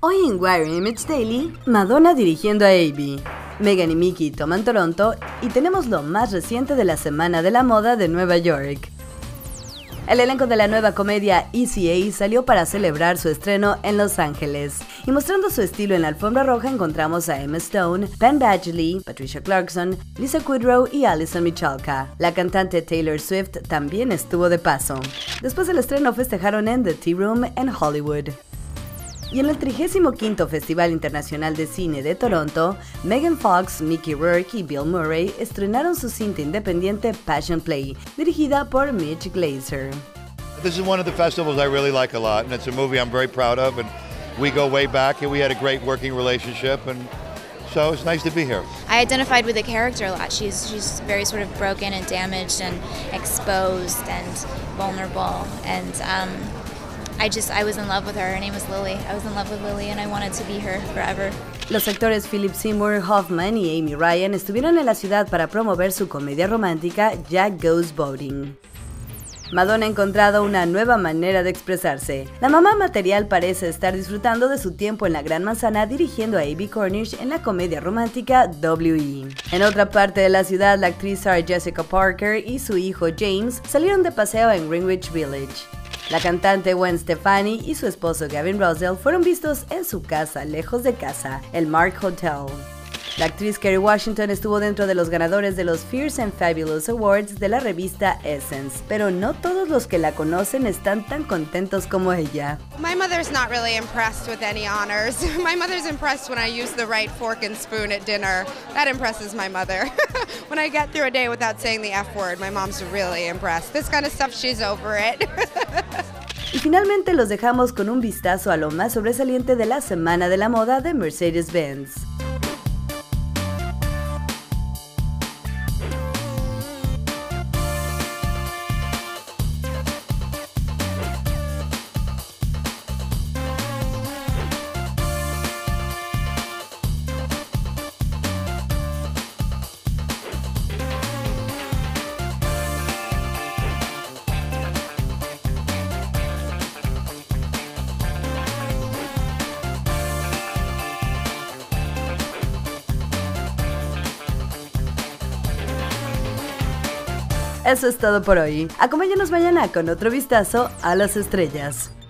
Hoy en Wire Image Daily, Madonna dirigiendo a Abby. Megan y Mickey toman Toronto y tenemos lo más reciente de la Semana de la Moda de Nueva York. El elenco de la nueva comedia ECA salió para celebrar su estreno en Los Ángeles. Y mostrando su estilo en la alfombra roja encontramos a Emma Stone, Penn Badgley, Patricia Clarkson, Lisa Kudrow y Alison Michalka. La cantante Taylor Swift también estuvo de paso. Después del estreno festejaron en The Tea Room en Hollywood. Y en el 35º Festival Internacional de Cine de Toronto, Megan Fox, Mickey Rourke y Bill Murray estrenaron su cinta independiente Passion Play, dirigida por Mitch Glazer. This is one of the festivals I really like a lot, and it's a movie I'm very proud of, and we go way back, and we had a great working relationship, and so it's nice to be here. I identified with the character a lot. She's very sort of broken and damaged and exposed and vulnerable, and I was in love with her. Her name was Lily. I was in love with Lily and I wanted to be her forever. Los actores Philip Seymour Hoffman y Amy Ryan estuvieron en la ciudad para promover su comedia romántica Jack Goes Boating. Madonna ha encontrado una nueva manera de expresarse. La mamá material parece estar disfrutando de su tiempo en la Gran Manzana dirigiendo a Abbey Cornish en la comedia romántica W.E. En otra parte de la ciudad, la actriz Sarah Jessica Parker y su hijo James salieron de paseo en Greenwich Village. La cantante Gwen Stefani y su esposo Gavin Rossdale fueron vistos en su casa, lejos de casa, el Mark Hotel. La actriz Kerry Washington estuvo dentro de los ganadores de los Fierce and Fabulous Awards de la revista Essence, pero no todos los que la conocen están tan contentos como ella. My mother's not really impressed with any honors. My mother's impressed when I use the right fork and spoon at dinner. That impresses my mother. When I get through a day without saying the F word, my mom's really impressed. This kind of stuff, she's over it. Y finalmente los dejamos con un vistazo a lo más sobresaliente de la Semana de la Moda de Mercedes-Benz. Eso es todo por hoy. Acompáñanos mañana con otro vistazo a las estrellas.